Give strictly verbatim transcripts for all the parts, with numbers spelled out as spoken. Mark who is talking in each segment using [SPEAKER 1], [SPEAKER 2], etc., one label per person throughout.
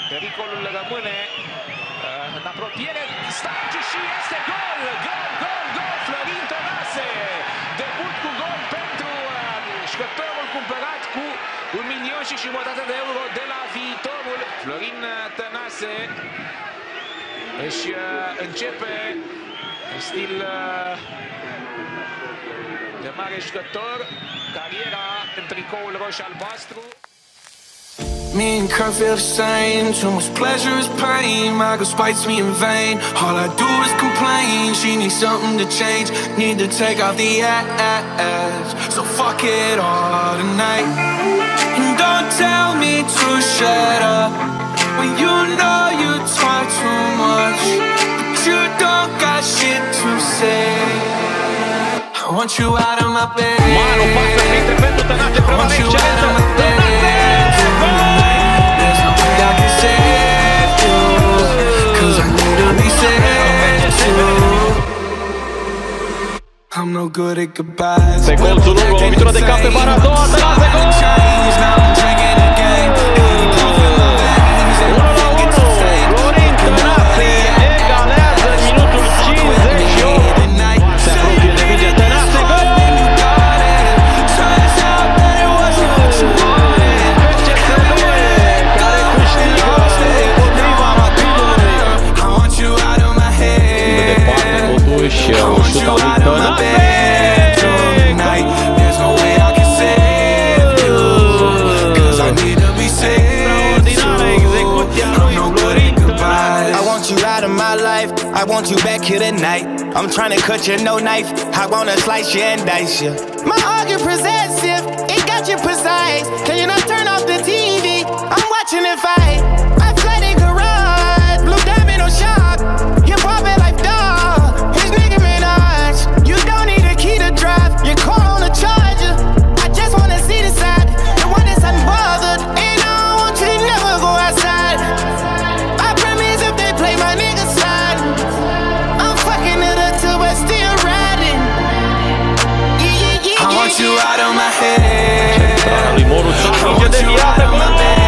[SPEAKER 1] Pericolul rămâne în apropiere. Stanci și este gol! Gol, gol, gol! Florin Tănase! Debut cu gol pentru jucătorul cumpărat cu un milion și jumătate de euro de la Viitorul. Florin Tănase își începe în stil de mare jucător cariera în tricoul roșu-albastru.
[SPEAKER 2] Me and Kurt feel the same. Too much pleasure is pain. My girl spites me in vain. All I do is complain. She needs something to change. Need to take off the ass. So fuck it all tonight. And don't tell me to shut up when you know you talk too much, but you don't got shit to say. I want you out of my bed.
[SPEAKER 1] Manu passa printre pentru Tănase, prevalența
[SPEAKER 2] I'm no good at goodbyes.
[SPEAKER 3] Pe colțul lung, o lovitură de cap pe Maradona. Tănase, gol! Florin Tănase egalează în minutul cincizeci și opt. Se apropie de minge Tănase, gol! P C S L care câștigă împotriva Rapidului. De departe, totuși, un șut al lui Tănase.
[SPEAKER 4] I want you back here tonight. I'm trying to cut you, no knife. I wanna slice you and dice you. My heart get possessive, it got you precise. Can you not turn off the T V? I'm watching it fight. I flooded garage, blue diamond on shock. You're popping like dog. His nigga Minaj. You don't need a key to drive. Your car on a charger. I just wanna see the side, the one that's unbothered. And I don't want you to never go outside. I promise if they play my nigga side, I'm fucking it up too, but still riding. Yeah, yeah, yeah,
[SPEAKER 2] I want you out of my head.
[SPEAKER 3] Centrala lui Moru Țară, de viață, gol!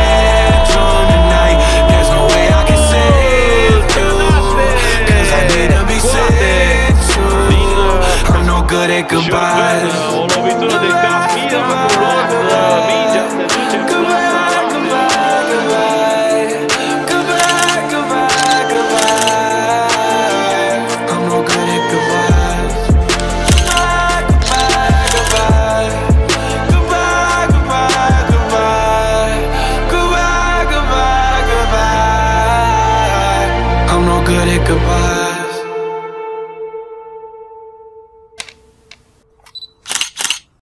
[SPEAKER 2] There's no way I can save you, cause I need to be saved too. I'm no good at goodbyes.
[SPEAKER 3] O lovitură de cap, miraculoasă, mingea se duce în
[SPEAKER 2] Goodbye, goodbye, goodbye. Goodbye, goodbye, goodbye. I'm no good at goodbyes. Goodbye, goodbye, goodbye. Goodbye, goodbye, goodbye. Goodbye, goodbye, goodbye. I'm no good at goodbyes.